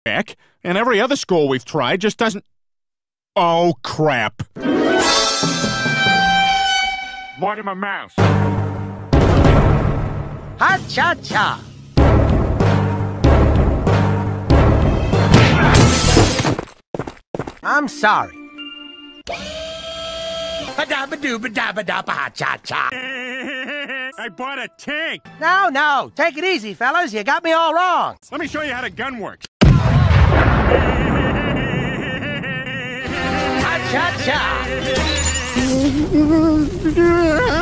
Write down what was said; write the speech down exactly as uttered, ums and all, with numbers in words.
heck, and every other school we've tried just doesn't... Oh, crap. Mortimer Mouse. Ha-cha-cha. I'm sorry. Ha-dabba-dooba-dabba-dabba-ha-cha-cha. I bought a tank. No, no. Take it easy, fellas. You got me all wrong. Let me show you how the gun works. Ha-cha-cha.